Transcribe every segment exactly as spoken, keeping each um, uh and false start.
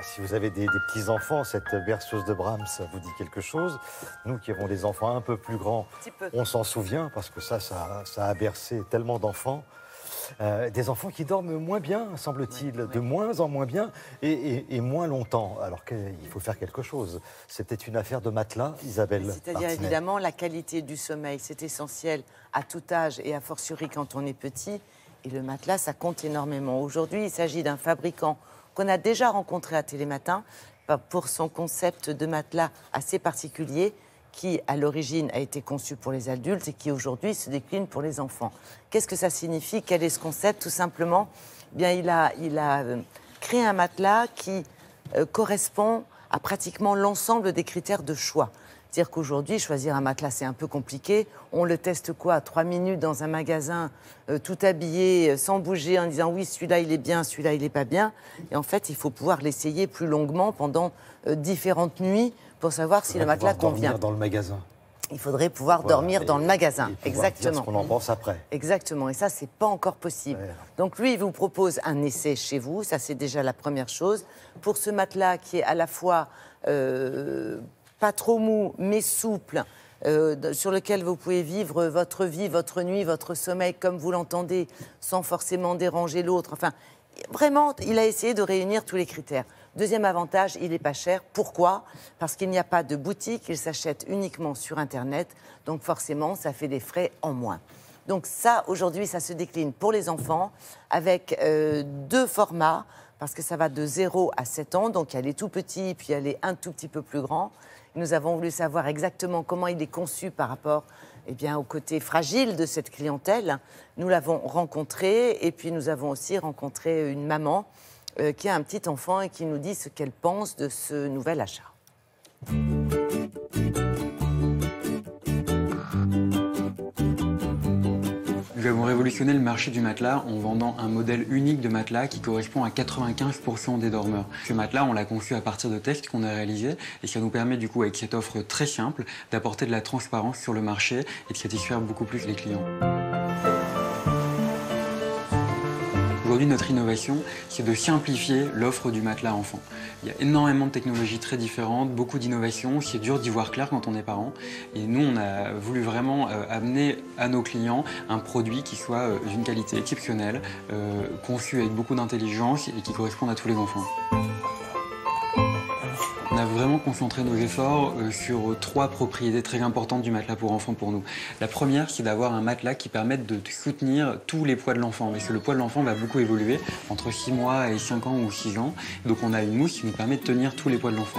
si vous avez des, des petits-enfants, cette berceuse de Brahms vous dit quelque chose. Nous qui avons des enfants un peu plus grands, on s'en souvient parce que ça, ça, ça a bercé tellement d'enfants. Euh, des enfants qui dorment moins bien, semble-t-il, ouais, ouais. de moins en moins bien et, et, et moins longtemps. Alors qu'il faut faire quelque chose. C'est peut-être une affaire de matelas, Isabelle. C'est-à-dire évidemment la qualité du sommeil, c'est essentiel à tout âge et a fortiori quand on est petit. Et le matelas, ça compte énormément. Aujourd'hui, il s'agit d'un fabricant qu'on a déjà rencontré à Télématin pour son concept de matelas assez particulier, qui, à l'origine, a été conçu pour les adultes et qui, aujourd'hui, se décline pour les enfants. Qu'est-ce que ça signifie? Quel est ce concept? Tout simplement, eh bien, il a, il a euh, créé un matelas qui euh, correspond à pratiquement l'ensemble des critères de choix. C'est-à-dire qu'aujourd'hui, choisir un matelas, c'est un peu compliqué. On le teste quoi? Trois minutes dans un magasin, euh, tout habillé, euh, sans bouger, en disant « oui, celui-là, il est bien, celui-là, il n'est pas bien ». Et en fait, il faut pouvoir l'essayer plus longuement pendant euh, différentes nuits pour savoir si le matelas convient. Dormir dans le magasin. Il faudrait pouvoir voilà, dormir et, dans le magasin, et exactement. Dire ce qu'on en pense après. Exactement, et ça, c'est pas encore possible. Ouais. Donc lui, il vous propose un essai chez vous, ça c'est déjà la première chose. Pour ce matelas qui est à la fois euh, pas trop mou, mais souple, euh, sur lequel vous pouvez vivre votre vie, votre nuit, votre sommeil comme vous l'entendez, sans forcément déranger l'autre. Enfin, vraiment, il a essayé de réunir tous les critères. Deuxième avantage, il n'est pas cher. Pourquoi? Parce qu'il n'y a pas de boutique, il s'achète uniquement sur Internet. Donc forcément, ça fait des frais en moins. Donc ça, aujourd'hui, ça se décline pour les enfants avec euh, deux formats, parce que ça va de zéro à sept ans. Donc il y a les tout petits, puis il y a les un tout petit peu plus grands. Nous avons voulu savoir exactement comment il est conçu par rapport eh bien, au côté fragile de cette clientèle. Nous l'avons rencontré et puis nous avons aussi rencontré une maman Euh, qui a un petit enfant et qui nous dit ce qu'elle pense de ce nouvel achat. Nous avons révolutionné le marché du matelas en vendant un modèle unique de matelas qui correspond à quatre-vingt-quinze pour cent des dormeurs. Ce matelas, on l'a conçu à partir de tests qu'on a réalisés et ça nous permet du coup, avec cette offre très simple, d'apporter de la transparence sur le marché et de satisfaire beaucoup plus les clients. Aujourd'hui, notre innovation, c'est de simplifier l'offre du matelas enfant. Il y a énormément de technologies très différentes, beaucoup d'innovations, c'est dur d'y voir clair quand on est parent. Et nous, on a voulu vraiment euh, amener à nos clients un produit qui soit euh, d'une qualité exceptionnelle, euh, conçu avec beaucoup d'intelligence et qui corresponde à tous les enfants. On a vraiment concentré nos efforts euh, sur trois propriétés très importantes du matelas pour enfants pour nous. La première, c'est d'avoir un matelas qui permette de soutenir tous les poids de l'enfant, parce que le poids de l'enfant va beaucoup évoluer entre six mois et cinq ans ou six ans. Donc on a une mousse qui nous permet de tenir tous les poids de l'enfant.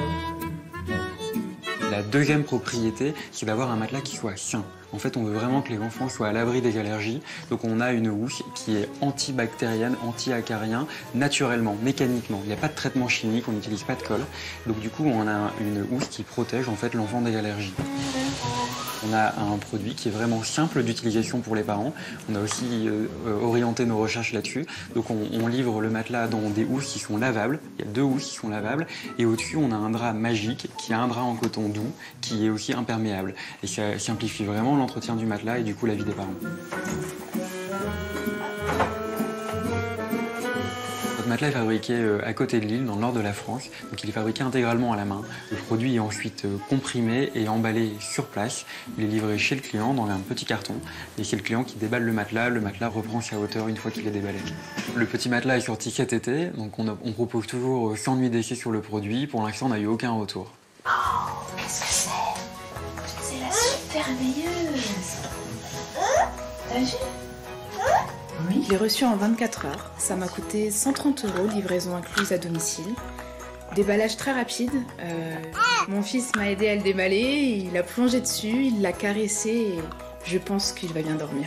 La deuxième propriété, c'est d'avoir un matelas qui soit sain. En fait, on veut vraiment que les enfants soient à l'abri des allergies. Donc on a une housse qui est antibactérienne, anti-acarien, naturellement, mécaniquement. Il n'y a pas de traitement chimique, on n'utilise pas de colle. Donc du coup, on a une housse qui protège en fait l'enfant des allergies. On a un produit qui est vraiment simple d'utilisation pour les parents. On a aussi euh, orienté nos recherches là-dessus. Donc on, on livre le matelas dans des housses qui sont lavables. Il y a deux housses qui sont lavables. Et au-dessus, on a un drap magique qui est un drap en coton doux qui est aussi imperméable. Et ça simplifie vraiment l'entretien du matelas et du coup la vie des parents. Notre matelas est fabriqué à côté de Lille, dans le nord de la France. Donc il est fabriqué intégralement à la main. Le produit est ensuite comprimé et emballé sur place. Il est livré chez le client dans un petit carton. Et c'est le client qui déballe le matelas. Le matelas reprend sa hauteur une fois qu'il est déballé. Le petit matelas est sorti cet été. Donc on, a, on propose toujours cent nuits d'essai sur le produit. Pour l'instant, on n'a eu aucun retour. Oh, qu'est-ce que c'est? C'est la suite merveilleuse. T'as vu? Oui, je l'ai reçu en vingt-quatre heures. Ça m'a coûté cent trente euros, livraison incluse à domicile. Déballage très rapide. Euh, mon fils m'a aidé à le déballer, il a plongé dessus, il l'a caressé et je pense qu'il va bien dormir.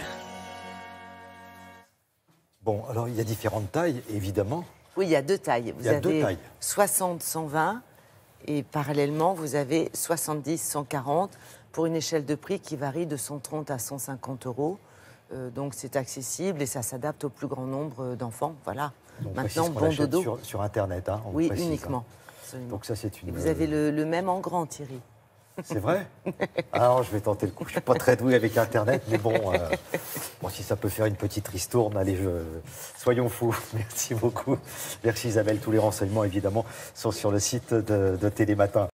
Bon, alors il y a différentes tailles, évidemment. Oui, il y a deux tailles. Vous il y a avez deux tailles. soixante cent vingt et parallèlement, vous avez soixante-dix cent quarante pour une échelle de prix qui varie de cent trente à cent cinquante euros. Euh, donc c'est accessible et ça s'adapte au plus grand nombre d'enfants. Voilà. Donc, maintenant, bon dodo. Sur, sur Internet, hein, on oui, précise, uniquement. Hein. Donc ça, c'est une. Et vous avez le, le même en grand, Thierry. C'est vrai? Alors, je vais tenter le coup. Je ne suis pas très doué avec Internet, mais bon, euh, bon, si ça peut faire une petite ristourne, allez, je... soyons fous. Merci beaucoup. Merci Isabelle. Tous les renseignements, évidemment, sont sur le site de, de Télématin.